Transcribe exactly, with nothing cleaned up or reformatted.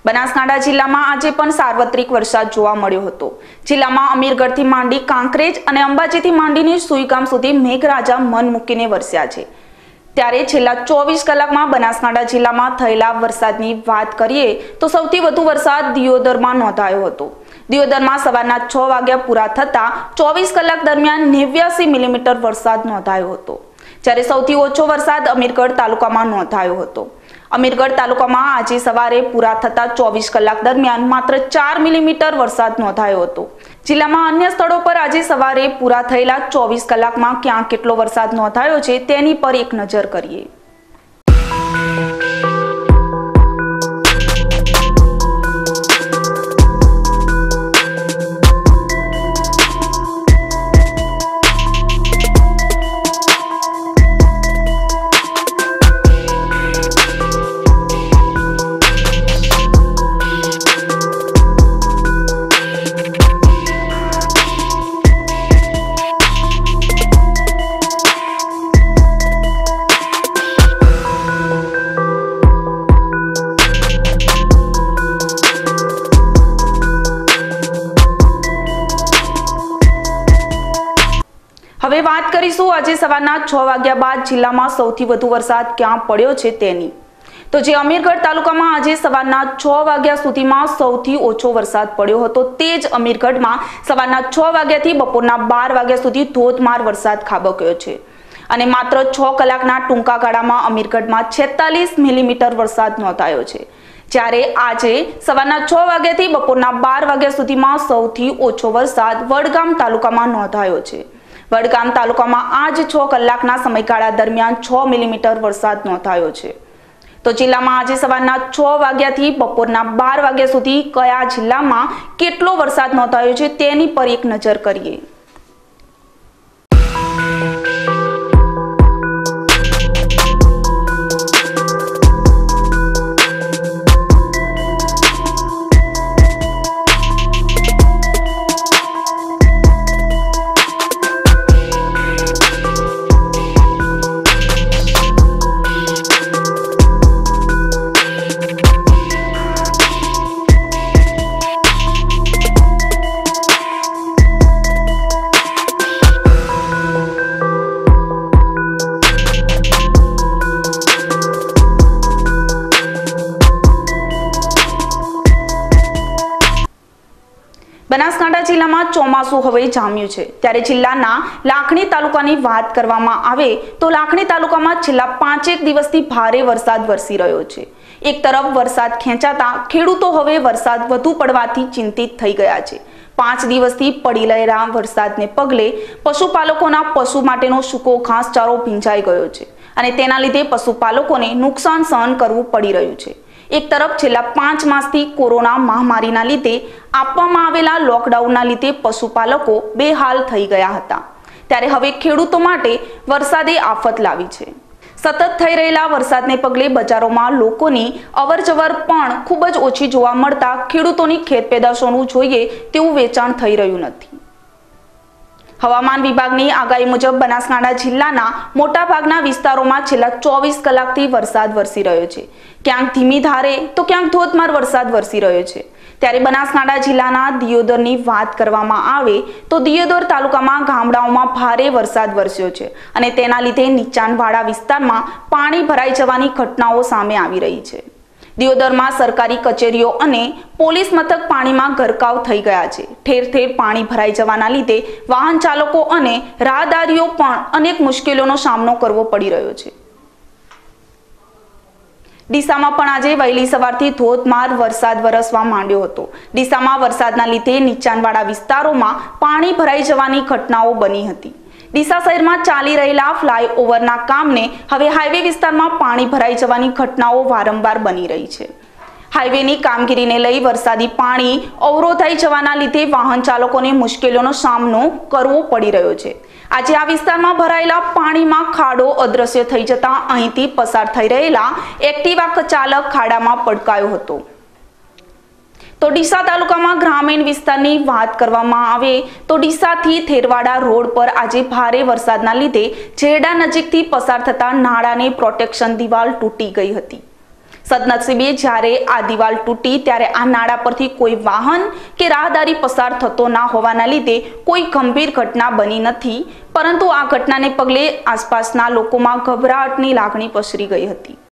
બનાસકાંઠા જિલ્લામાં આજે પણ સાર્વત્રિક વરસાદ જોવા મળ્યો હતો। જિલ્લામાં અમીરગઢથી માંડી કાંકરેજ અને અંબાજીથી માંડીને સુઈગામ સુધી મેઘરાજા મન મૂકીને વરસ્યા છે। ત્યારે છેલ્લા ચોવીસ કલાકમાં બનાસકાંઠા જિલ્લામાં થયેલા વરસાદની વાત કરીએ તો સૌથી વધુ વરસાદ દિયોદરમાં નોંધાયો હતો। દિયોદરમાં સવારના છ વાગ્યા પૂરા થતા ચોવીસ કલાક દરમિયાન નેવ્યાસી મિલીમીટર વરસાદ નોંધાયો હતો, જ્યારે સૌથી ઓછો વરસાદ અમીરગઢ તાલુકામાં નોંધાયો હતો। અમીરગઢ તાલુકામાં આજે સવારે પૂરા થતા ચોવીસ કલાક દરમિયાન માત્ર ચાર મિલીમીટર વરસાદ નોંધાયો હતો। જિલ્લામાં અન્ય સ્થળો પર આજે સવારે પૂરા થયેલા ચોવીસ કલાકમાં ક્યાં કેટલો વરસાદ નોંધાયો છે તેની પર એક નજર કરીએ। હવે વાત કરીશું આજે સવારના છ વાગ્યા બાદ જિલ્લામાં સૌથી વધુ વરસાદ ક્યાં પડ્યો છે તેની। તો જે અમીરગઢ તાલુકામાં આજે સવારના છ વાગ્યા સુધીમાં સૌથી ઓછો વરસાદ પડ્યો હતો તે જ અમીરગઢમાં સવારના છ વાગ્યાથી બપોરના બાર વાગ્યા સુધી ધોધમાર વરસાદ ખાબક્યો છે અને માત્ર છ કલાકના ટૂંકા ગાળામાં અમીરગઢમાં છેતાલીસ મિલીમીટર વરસાદ નોંધાયો છે, જ્યારે આજે સવારના છ વાગ્યાથી બપોરના બાર વાગ્યા સુધીમાં સૌથી ઓછો વરસાદ વડગામ તાલુકામાં નોંધાયો છે। વડગામ તાલુકામાં આજ છ કલાકના સમયગાળા દરમિયાન છ મિલીમીટર વરસાદ નોંધાયો છે। તો જિલ્લામાં આજે સવારના છ વાગ્યાથી બપોરના બાર વાગ્યા સુધી કયા જિલ્લામાં કેટલો વરસાદ નોંધાયો છે તેની પર એક નજર કરીએ। બનાસકાંઠા જિલ્લામાં ચોમાસું હવે જામ્યું છે, ત્યારે જિલ્લાના લાખણી તાલુકાની વાત કરવામાં આવે તો લાખણી તાલુકામાં છેલ્લા પાંચેક દિવસથી ભારે વરસાદ વરસી રહ્યો છે। એક તરફ વરસાદ ખેંચાતા ખેડૂતો હવે વરસાદ વધુ પડવાથી ચિંતિત થઈ ગયા છે। પાંચ દિવસથી પડી રહેલા વરસાદને પગલે પશુપાલકોના પશુ માટેનો સૂકો ઘાસચારો ભીંજાઈ ગયો છે અને તેના લીધે પશુપાલકોને નુકસાન સહન કરવું પડી રહ્યું છે। એક તરફ છેલ્લા પાંચ માસથી કોરોના મહામારીના લીધે આપવામાં આવેલા લોકડાઉનના લીધે પશુપાલકો બેહાલ થઈ ગયા હતા, ત્યારે હવે ખેડૂતો માટે વરસાદે આફત લાવી છે। સતત થઈ રહેલા વરસાદને પગલે બજારોમાં લોકોની અવરજવર પણ ખૂબ જ ઓછી જોવા મળતા ખેડૂતોની ખેત પેદાશોનું જોઈએ તેવું વેચાણ થઈ રહ્યું નથી। હવામાન વિભાગની આગાહી મુજબ બનાસકાંઠા જિલ્લાના મોટા ભાગના વિસ્તારોમાં છેલ્લા ચોવીસ કલાકથી વરસાદ વરસી રહ્યો છે। ક્યાંક ધીમી ધારે તો ક્યાંક ધોધમાર વરસાદ વરસી રહ્યો છે। ત્યારે બનાસકાંઠા જિલ્લાના દિયોદરની વાત કરવામાં આવે તો દિયોદર તાલુકામાં ગામડાઓમાં ભારે વરસાદ વરસ્યો છે અને તેના લીધે નીચાણવાળા વિસ્તારમાં પાણી ભરાઈ જવાની ઘટનાઓ સામે આવી રહી છે। દિયોદરમાં સરકારી કચેરીઓ અને પોલીસ મથક પાણીમાં ગરકાવ થઈ ગયા છે। ઠેર ઠેર પાણી ભરાઈ જવાના લીધે વાહન ચાલકો અને રાહદારીઓ પણ અનેક મુશ્કેલીઓનો સામનો કરવો પડી રહ્યો છે। ડીસામાં પણ આજે વહેલી સવારથી ધોધમાર વરસાદ વરસવા માંડ્યો હતો। ડીસામાં વરસાદના લીધે નીચાણવાળા વિસ્તારોમાં પાણી ભરાઈ જવાની ઘટનાઓ બની હતી। ડીસા શહેરમાં ચાલી રહેલા ફ્લાયઓવરના કામને હવે હાઈવે વિસ્તારમાં પાણી ભરાઈ જવાની ઘટનાઓ વારંવાર બની રહી છે। હાઈવેની કામગીરીને લઈ વરસાદી પાણી અવરોધાઈ જવાના લીધે વાહન ચાલકોને મુશ્કેલીઓનો સામનો કરવો પડી રહ્યો છે। આજે આ વિસ્તારમાં ભરાયેલા પાણીમાં ખાડો અદ્રશ્ય થઈ જતા અહીંથી પસાર થઈ રહેલા એક્ટિવા ચાલક ખાડામાં પટકાયો હતો। તો ડીસા તાલુકામાં ગ્રામીણ વિસ્તારની વાત કરવામાં આવે તો ડીસાથી થેરવાડા રોડ પર આજે ભારે વરસાદના લીધે જેરડા નજીકથી પસાર થતા નાળાની પ્રોટેક્શન દિવાલ તૂટી ગઈ હતી। સદનસીબે જ્યારે આ દિવાલ તૂટી ત્યારે આ નાળા પરથી કોઈ વાહન કે રાહદારી પસાર થતો ના હોવાના લીધે કોઈ ગંભીર ઘટના બની નથી, પરંતુ આ ઘટનાને પગલે આસપાસના લોકોમાં ગભરાટની લાગણી પસરી ગઈ હતી।